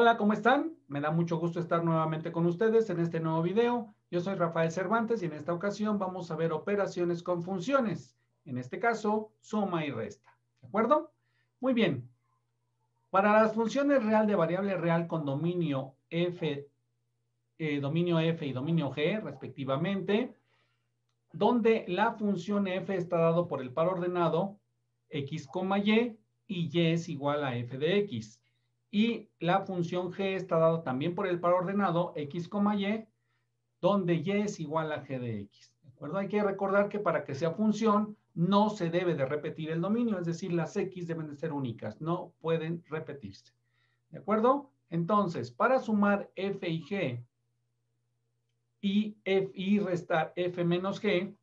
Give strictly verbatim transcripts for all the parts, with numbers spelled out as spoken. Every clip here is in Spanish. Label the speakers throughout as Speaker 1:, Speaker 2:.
Speaker 1: Hola, ¿cómo están? Me da mucho gusto estar nuevamente con ustedes en este nuevo video. Yo soy Rafael Cervantes y en esta ocasión vamos a ver operaciones con funciones. En este caso, suma y resta. ¿De acuerdo? Muy bien. Para las funciones real de variable real con dominio f, eh, dominio f y dominio g, respectivamente, donde la función f está dado por el par ordenado x, y y y es igual a f de x. Y la función g está dada también por el par ordenado x, y, donde y es igual a g de x. ¿De acuerdo? Hay que recordar que para que sea función no se debe de repetir el dominio, es decir, las x deben de ser únicas, no pueden repetirse. ¿De acuerdo? Entonces, para sumar f y g y, f, y restar f menos g,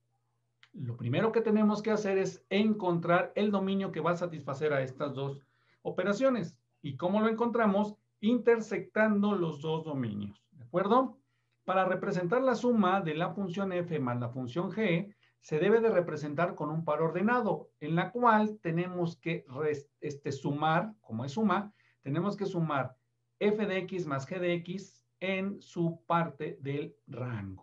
Speaker 1: lo primero que tenemos que hacer es encontrar el dominio que va a satisfacer a estas dos operaciones. ¿Y cómo lo encontramos? Intersectando los dos dominios. ¿De acuerdo? Para representar la suma de la función f más la función g, se debe de representar con un par ordenado, en la cual tenemos que este, sumar, como es suma, tenemos que sumar f de x más g de x en su parte del rango.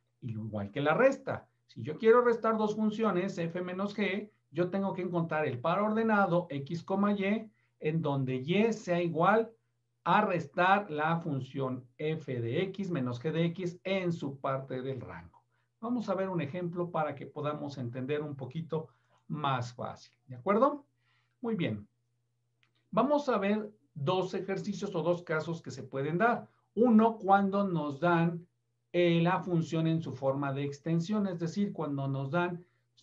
Speaker 1: Igual que la resta. Si yo quiero restar dos funciones, f menos g, yo tengo que encontrar el par ordenado x, y, en donde y sea igual a restar la función f de x menos g de x en su parte del rango. Vamos a ver un ejemplo para que podamos entender un poquito más fácil. ¿De acuerdo? Muy bien. Vamos a ver dos ejercicios o dos casos que se pueden dar. Uno, cuando nos dan eh, la función en su forma de extensión, es decir, cuando nos dan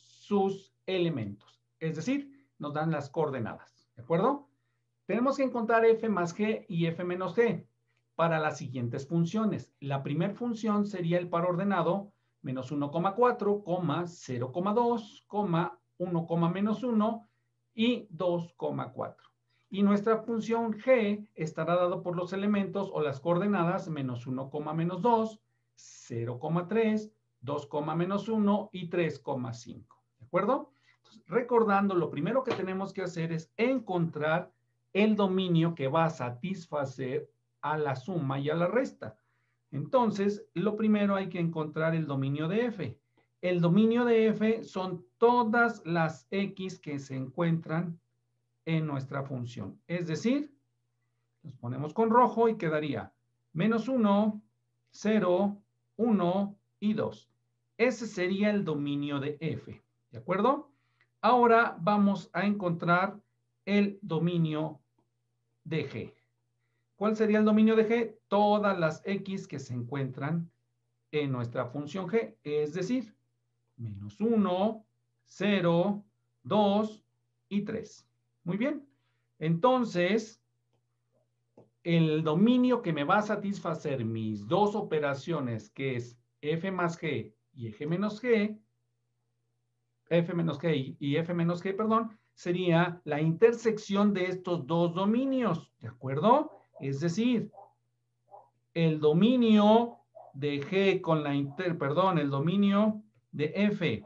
Speaker 1: sus elementos, es decir, nos dan las coordenadas, ¿de acuerdo? Tenemos que encontrar f más g y f menos g para las siguientes funciones. La primera función sería el par ordenado menos uno coma cuatro, cero coma dos, uno, menos uno y dos coma cuatro. Y nuestra función g estará dado por los elementos o las coordenadas menos uno, menos dos, cero coma tres, dos, menos uno y tres coma cinco. ¿De acuerdo? Entonces, recordando, lo primero que tenemos que hacer es encontrar el dominio que va a satisfacer a la suma y a la resta. Entonces, lo primero hay que encontrar el dominio de f. El dominio de f son todas las x que se encuentran en nuestra función. Es decir, los ponemos con rojo y quedaría menos uno, cero, uno y dos. Ese sería el dominio de f. ¿De acuerdo? Ahora vamos a encontrar el dominio de g. ¿Cuál sería el dominio de g? Todas las x que se encuentran en nuestra función g, es decir, menos uno, cero, dos y tres. Muy bien. Entonces, el dominio que me va a satisfacer mis dos operaciones, que es f más g y f menos g, f menos g y f menos g, perdón, sería la intersección de estos dos dominios, ¿de acuerdo? Es decir, el dominio de g con la inter, perdón, el dominio de f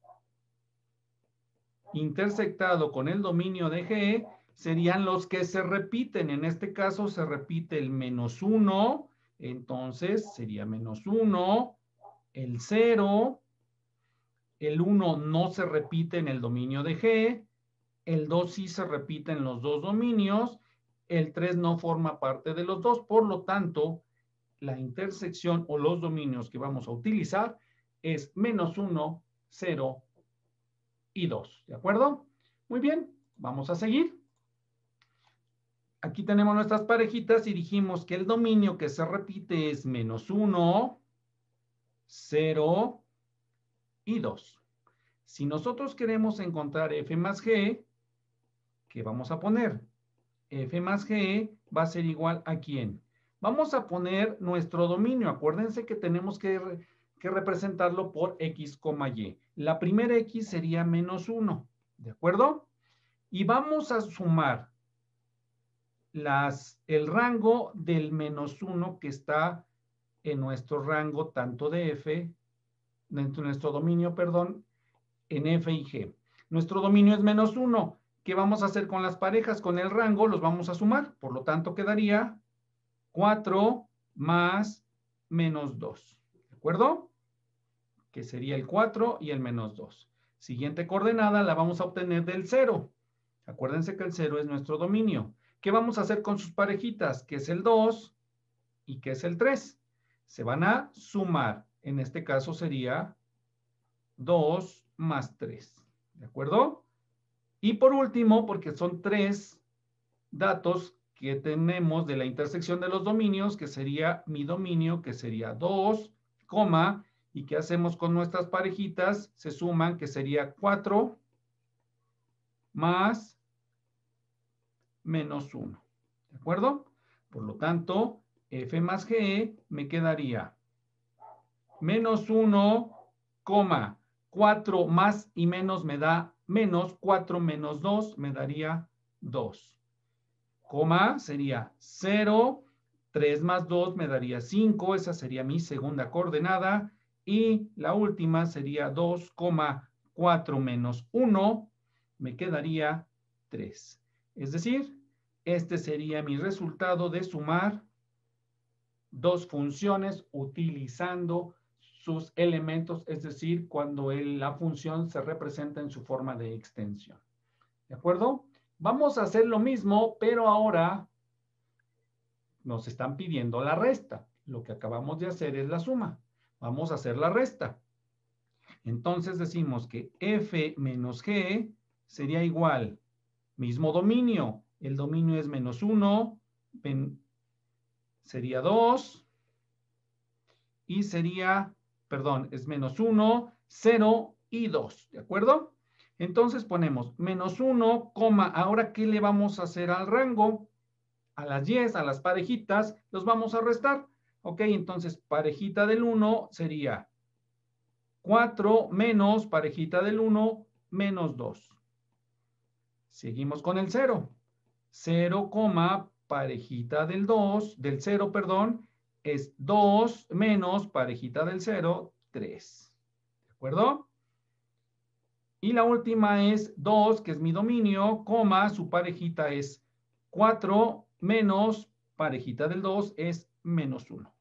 Speaker 1: intersectado con el dominio de g serían los que se repiten. En este caso se repite el menos uno, entonces sería menos uno, el cero, el uno no se repite en el dominio de g, el dos sí se repite en los dos dominios, el tres no forma parte de los dos, por lo tanto, la intersección o los dominios que vamos a utilizar es menos uno, cero y dos, ¿de acuerdo? Muy bien, vamos a seguir. Aquí tenemos nuestras parejitas y dijimos que el dominio que se repite es menos uno, cero y dos. Si nosotros queremos encontrar f más g, ¿qué vamos a poner? F más g va a ser igual a ¿quién? Vamos a poner nuestro dominio. Acuérdense que tenemos que, que representarlo por x, y. La primera x sería menos uno, ¿de acuerdo? Y vamos a sumar las, el rango del menos uno que está en nuestro rango tanto de f, dentro de nuestro dominio, perdón, en f y g. Nuestro dominio es menos uno. ¿Qué vamos a hacer con las parejas? Con el rango los vamos a sumar. Por lo tanto, quedaría cuatro más menos dos. ¿De acuerdo? Que sería el cuatro y el menos dos. Siguiente coordenada la vamos a obtener del cero. Acuérdense que el cero es nuestro dominio. ¿Qué vamos a hacer con sus parejitas? Que es el dos y que es el tres. Se van a sumar. En este caso sería dos más tres. ¿De acuerdo? Y por último, porque son tres datos que tenemos de la intersección de los dominios, que sería mi dominio, que sería dos, coma, y ¿qué hacemos con nuestras parejitas? Se suman, que sería cuatro más menos uno. ¿De acuerdo? Por lo tanto, f más ge me quedaría menos uno, coma, cuatro más y menos me da menos, cuatro menos dos me daría dos. Coma sería cero, tres más dos me daría cinco, esa sería mi segunda coordenada. Y la última sería dos, cuatro menos uno, me quedaría tres. Es decir, este sería mi resultado de sumar dos funciones utilizando sus elementos, es decir, cuando el, la función se representa en su forma de extensión. ¿De acuerdo? Vamos a hacer lo mismo, pero ahora nos están pidiendo la resta. Lo que acabamos de hacer es la suma. Vamos a hacer la resta. Entonces decimos que f menos g sería igual, mismo dominio. El dominio es menos uno, sería dos, y sería, perdón, es menos uno, cero y dos, ¿de acuerdo? Entonces ponemos menos uno, coma, ahora ¿qué le vamos a hacer al rango? A las diez, a las parejitas, los vamos a restar. Ok, entonces parejita del uno sería cuatro menos parejita del uno, menos dos. Seguimos con el cero. cero, parejita del dos, del cero, perdón, es dos menos parejita del cero, tres. ¿De acuerdo? Y la última es dos, que es mi dominio, coma, su parejita es cuatro menos parejita del dos es menos uno.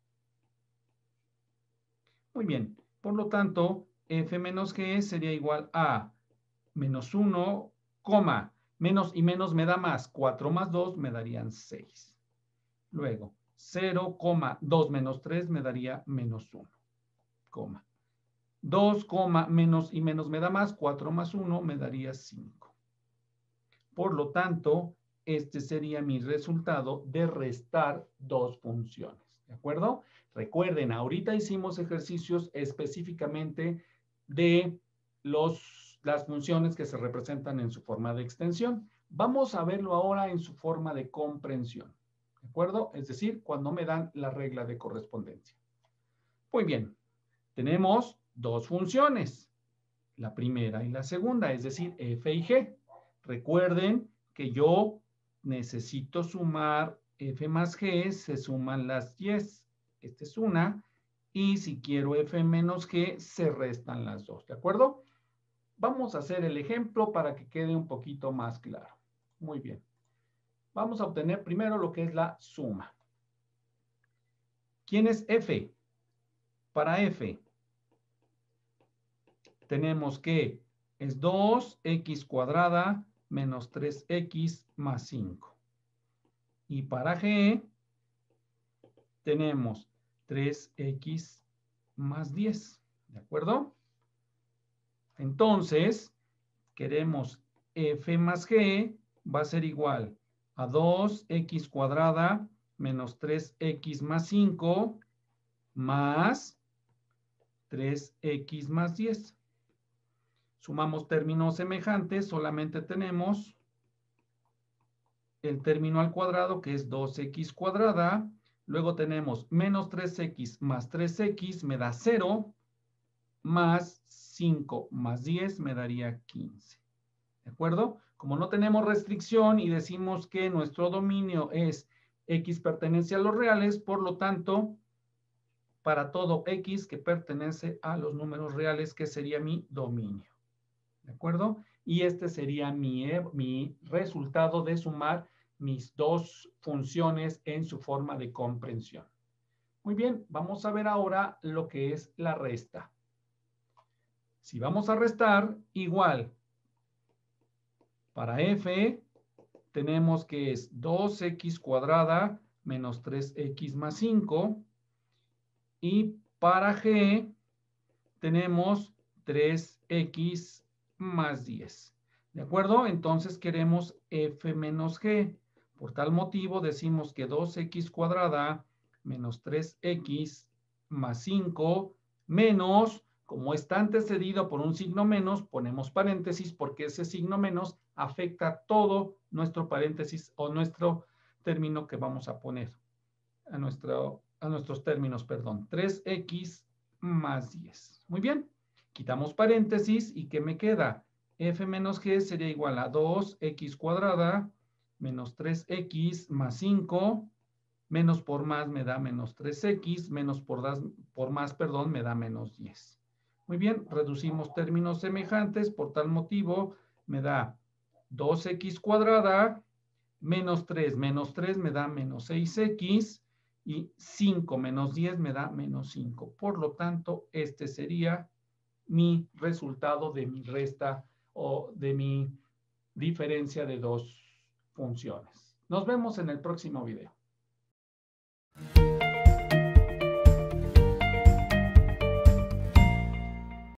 Speaker 1: Muy bien. Por lo tanto, f menos g sería igual a menos uno, coma, menos y menos me da más. cuatro más dos me darían seis. Luego, cero, dos menos tres me daría menos uno, coma. dos, menos y menos me da más. cuatro más uno me daría cinco. Por lo tanto, este sería mi resultado de restar dos funciones. ¿De acuerdo? Recuerden, ahorita hicimos ejercicios específicamente de los, las funciones que se representan en su forma de extensión. Vamos a verlo ahora en su forma de comprensión. ¿De acuerdo? Es decir, cuando me dan la regla de correspondencia. Muy bien. Tenemos dos funciones. La primera y la segunda, es decir, f y g. Recuerden que yo necesito sumar f más g, se suman las diez. Esta es una. Y si quiero f menos g, se restan las dos. ¿De acuerdo? Vamos a hacer el ejemplo para que quede un poquito más claro. Muy bien. Vamos a obtener primero lo que es la suma. ¿Quién es f? Para f, tenemos que es dos x cuadrada menos tres x más cinco. Y para g, tenemos tres x más diez. ¿De acuerdo? Entonces, queremos f más g va a ser igual a dos x cuadrada menos tres x más cinco más tres x más diez. Sumamos términos semejantes, solamente tenemos el término al cuadrado, que es dos x cuadrada. Luego tenemos menos tres x más tres x, me da cero, más cinco más diez, me daría quince. ¿De acuerdo? Como no tenemos restricción y decimos que nuestro dominio es x pertenece a los reales, por lo tanto, para todo x que pertenece a los números reales, que sería mi dominio. ¿De acuerdo? Y este sería mi, mi resultado de sumar mis dos funciones en su forma de comprensión. Muy bien, vamos a ver ahora lo que es la resta. Si vamos a restar, igual, para f tenemos que es dos equis cuadrada menos tres equis más cinco. Y para g tenemos tres equis más diez. ¿De acuerdo? Entonces queremos f menos g. Por tal motivo decimos que dos equis cuadrada menos tres equis más cinco menos, como está antecedido por un signo menos, ponemos paréntesis porque ese signo menos afecta todo nuestro paréntesis o nuestro término que vamos a poner, a, nuestro, a nuestros términos, perdón, tres equis más diez. Muy bien, quitamos paréntesis y ¿qué me queda? F menos g sería igual a dos equis cuadrada menos tres equis más cinco, menos por más me da menos tres equis, menos por, das, por más, perdón, me da menos diez. Muy bien, reducimos términos semejantes, por tal motivo me da dos equis cuadrada menos tres, menos tres me da menos seis equis y cinco menos diez me da menos cinco. Por lo tanto, este sería mi resultado de mi resta o de mi diferencia de dos funciones. Nos vemos en el próximo video.